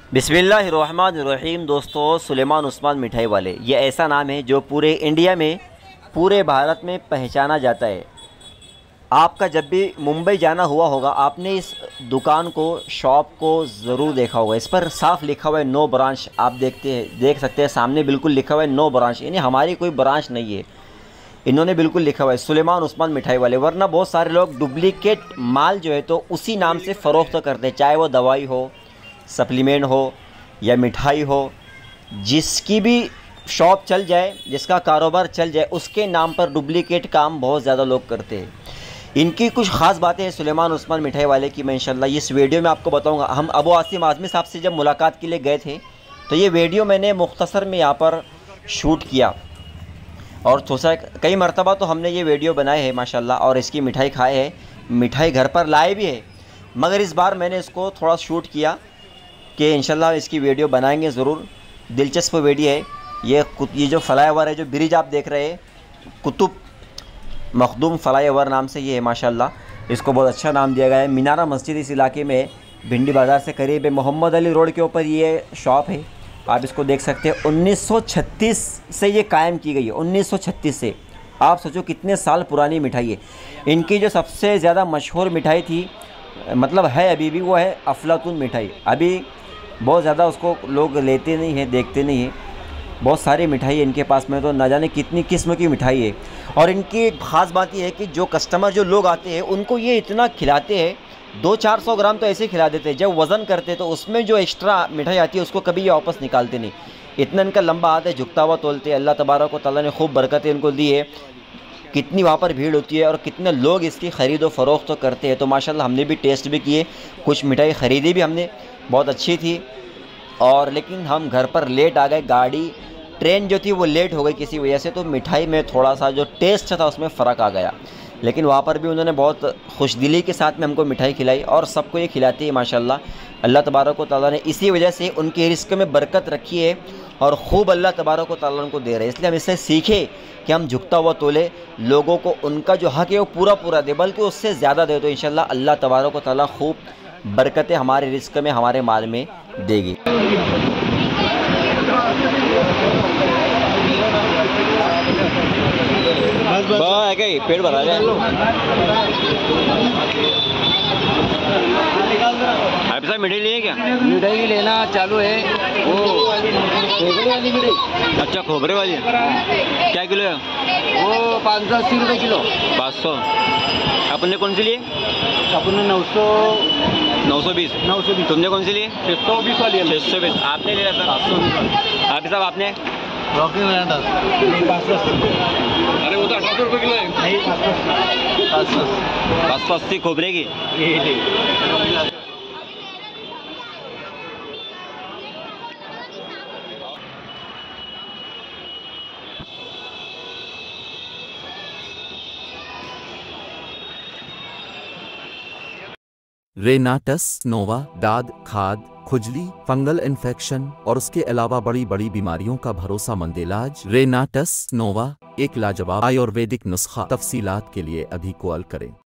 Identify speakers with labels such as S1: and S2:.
S1: बिस्मिल्लाहिर्रहमानिर्रहीम। दोस्तों, सुलेमान उस्मान मिठाई वाले ये ऐसा नाम है जो पूरे इंडिया में, पूरे भारत में पहचाना जाता है। आपका जब भी मुंबई जाना हुआ होगा, आपने इस दुकान को, शॉप को ज़रूर देखा होगा। इस पर साफ लिखा हुआ है नो ब्रांच। आप देख सकते हैं सामने बिल्कुल लिखा हुआ है नो ब्रांच, यानी हमारी कोई ब्रांच नहीं है। इन्होंने बिल्कुल लिखा हुआ है सुलेमान उस्मान मिठाई वाले। वरना बहुत सारे लोग डुप्लीकेट माल जो है तो उसी नाम से फ़रोख्त करते हैं, चाहे वो दवाई हो, सप्लीमेंट हो या मिठाई हो। जिसकी भी शॉप चल जाए, जिसका कारोबार चल जाए, उसके नाम पर डुप्लीकेट काम बहुत ज़्यादा लोग करते हैं। इनकी कुछ ख़ास बातें हैं सुलेमान उस्मान मिठाई वाले की, मैं इंशाल्लाह इस वीडियो में आपको बताऊंगा। हम अबू आसिम आज़मी साहब से जब मुलाकात के लिए गए थे तो ये वीडियो मैंने मुख्तसर में यहाँ पर शूट किया और सोचा कई मरतबा तो हमने ये वीडियो बनाए हैं माशाल्लाह, और इसकी मिठाई खाए है, मिठाई घर पर लाए भी है। मगर इस बार मैंने इसको थोड़ा शूट किया कि इंशाल्लाह इसकी वीडियो बनाएंगे ज़रूर। दिलचस्प वीडियो है। ये जो फ्लाईओवर है, जो ब्रिज आप देख रहे हैं, कुतुब मखदूम फ्लाईओवर नाम से ये है माशाल्लाह। इसको बहुत अच्छा नाम दिया गया है। मीनारा मस्जिद इस इलाके में है, भिंडी बाज़ार से करीब है। मोहम्मद अली रोड के ऊपर ये शॉप है, आप इसको देख सकते हैं। 1936 से ये कायम की गई है, 1936 से। आप सोचो कितने साल पुरानी मिठाई है। इनकी जो सबसे ज़्यादा मशहूर मिठाई थी, मतलब है अभी भी, वो है अफलातून मिठाई। अभी बहुत ज़्यादा उसको लोग लेते नहीं हैं, देखते नहीं हैं। बहुत सारी मिठाई है इनके पास में, तो ना जाने कितनी किस्म की मिठाई है। और इनकी एक ख़ास बात यह है कि जो कस्टमर, जो लोग आते हैं, उनको ये इतना खिलाते हैं, 200-400 ग्राम तो ऐसे खिला देते हैं। जब वज़न करते हैं तो उसमें जो एक्स्ट्रा मिठाई आती है उसको कभी ये वापस निकालते नहीं। इतना इनका लंबा हाथ है, झुकता हुआ तोलते हैं। अल्लाह तबारक व तआला ने खूब बरकतें इनको दी है। कितनी वहाँ पर भीड़ होती है और कितने लोग इसकी ख़रीद व फ़रोख्त करते हैं। तो माशाल्लाह हमने भी टेस्ट भी किए, कुछ मिठाई ख़रीदी भी हमने, बहुत अच्छी थी। और लेकिन हम घर पर लेट आ गए, गाड़ी ट्रेन जो थी वो लेट हो गई किसी वजह से, तो मिठाई में थोड़ा सा जो टेस्ट था उसमें फ़र्क आ गया। लेकिन वहाँ पर भी उन्होंने बहुत खुशदिली के साथ में हमको मिठाई खिलाई और सबको ये खिलाती है माशाल्लाह। अल्लाह तबारक व तआला ने इसी वजह से उनके रिज़्क़ में बरकत रखी है और ख़ूब अल्लाह तबारक व तआला उनको दे रहे हैं। इसलिए हम इससे सीखे कि हम झुकता हुआ तोले, लोगों को उनका जो हक़ है वो पूरा पूरा दे, बल्कि उससे ज़्यादा दे। तो इंशाल्लाह अल्लाह तबारक व तआला खूब बरकतें हमारे रिज़्क़ में, हमारे माल में देगी। पेट भरा जाए। आप साहब मिठाई लिए क्या?
S2: मिठाई लेना चालू है। वो खोबरे वाली मिठाई।
S1: अच्छा, खोबरे वाली क्या किलो है?
S2: वो 580 रुपये किलो।
S1: 500। अपने कौन सी लिए?
S2: अपने 920।
S1: तुमने कौन सी लिए?
S2: 620 वाली है।
S1: 620। आपने लिया था? 720। आप साहब आपने?
S2: रॉकी मिनट।
S1: अरे वो तो 800 रुपये किलो है।
S2: नहीं,
S1: 580 खोबरे की।
S3: रेनाटस नोवा दाद, खाद, खुजली, फंगल इन्फेक्शन और उसके अलावा बड़ी बड़ी बीमारियों का भरोसामंद इलाज। रेनाटस नोवा एक लाजवाब आयुर्वेदिक नुस्खा। तफसीलात के लिए अभी कॉल करें।